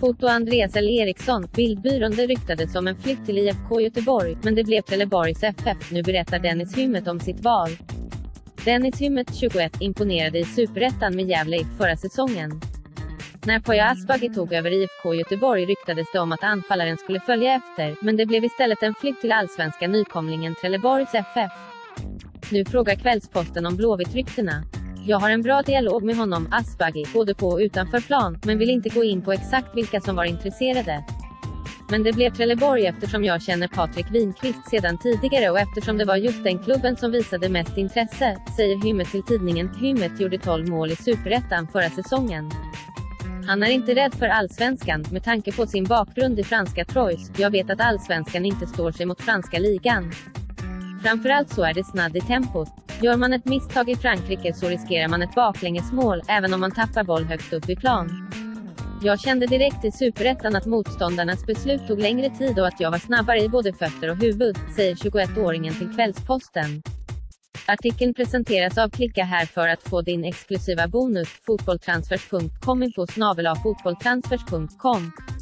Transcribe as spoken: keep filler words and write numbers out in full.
Foto Andreas L. Eriksson, Bildbyrån. Det ryktades om en flytt till I F K Göteborg, men det blev Trelleborgs F F. Nu berättar Dennis Hymmet om sitt val. Dennis Hymmet, tjugoett, imponerade i Superettan med Gävle I F förra säsongen. När Poya Asbaghi tog över I F K Göteborg ryktades det om att anfallaren skulle följa efter, men det blev istället en flytt till allsvenska nykomlingen Trelleborgs F F. Nu frågar Kvällsposten om Blåvitt-ryktena. Jag har en bra dialog med honom, Asbaghi, både på och utanför plan, men vill inte gå in på exakt vilka som var intresserade. Men det blev Trelleborg eftersom jag känner Patrik Winqvist sedan tidigare och eftersom det var just den klubben som visade mest intresse, säger Hymmet till tidningen. Hymmet gjorde tolv mål i Superettan förra säsongen. Han är inte rädd för allsvenskan, med tanke på sin bakgrund i franska Troyes. Jag vet att allsvenskan inte står sig mot franska ligan. Framförallt så är det snadd i tempot. Gör man ett misstag i Frankrike så riskerar man ett baklängesmål, även om man tappar boll högst upp i plan. Jag kände direkt i Superettan att motståndarnas beslut tog längre tid och att jag var snabbare i både fötter och huvud, säger tjugoettåringen till Kvällsposten. Artikeln presenteras av Klicka här för att få din exklusiva bonus. Fotbolltransfers punkt com info snabel-a fotbolltransfers punkt com